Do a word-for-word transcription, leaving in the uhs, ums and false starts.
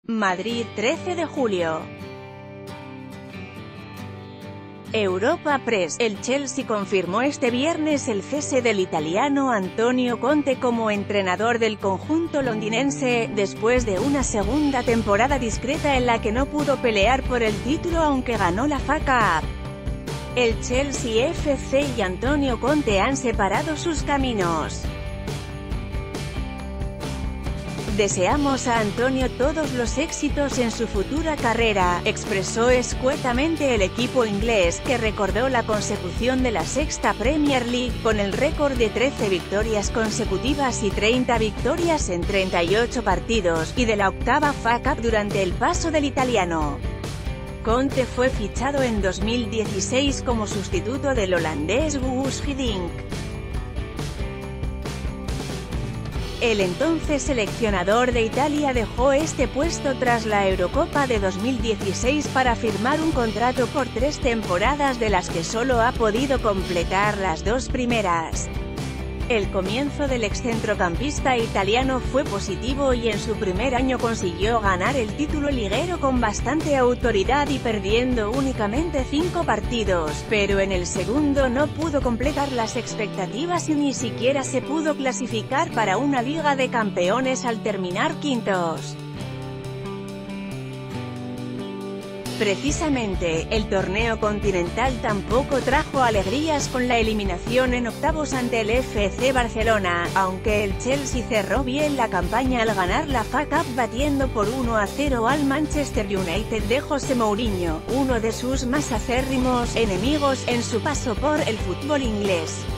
Madrid, trece de julio. Europa Press. El Chelsea confirmó este viernes el cese del italiano Antonio Conte como entrenador del conjunto londinense, después de una segunda temporada discreta en la que no pudo pelear por el título aunque ganó la F A Cup. El Chelsea F C y Antonio Conte han separado sus caminos. Deseamos a Antonio todos los éxitos en su futura carrera, expresó escuetamente el equipo inglés, que recordó la consecución de la sexta Premier League, con el récord de trece victorias consecutivas y treinta victorias en treinta y ocho partidos, y de la octava F A Cup durante el paso del italiano. Conte fue fichado en dos mil dieciséis como sustituto del holandés Guus Hiddink. El entonces seleccionador de Italia dejó este puesto tras la Eurocopa de dos mil dieciséis para firmar un contrato por tres temporadas de las que solo ha podido completar las dos primeras. El comienzo del excentrocampista italiano fue positivo y en su primer año consiguió ganar el título liguero con bastante autoridad y perdiendo únicamente cinco partidos, pero en el segundo no pudo completar las expectativas y ni siquiera se pudo clasificar para una Liga de Campeones al terminar quintos. Precisamente, el torneo continental tampoco trajo alegrías con la eliminación en octavos ante el F C Barcelona, aunque el Chelsea cerró bien la campaña al ganar la F A Cup batiendo por uno a cero al Manchester United de José Mourinho, uno de sus más acérrimos enemigos en su paso por el fútbol inglés.